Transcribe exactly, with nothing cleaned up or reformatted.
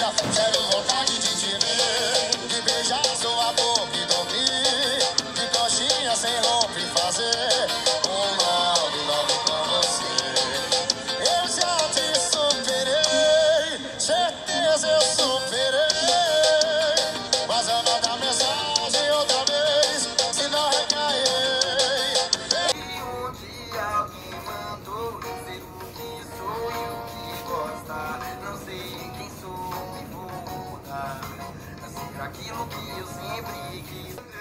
Zero vontade de te ver, de beijar sua boca e dormir, de coxinha sem roupa e fazer um nove nove com você. Eu já te superei, certeza eu superei, mas eu mando a mensagem outra vez, se não recairei. E um dia alguém mandou dizer o que sou e o que gosta. Não sei quem sou e vou mudar, ser aquilo que eu sempre quis.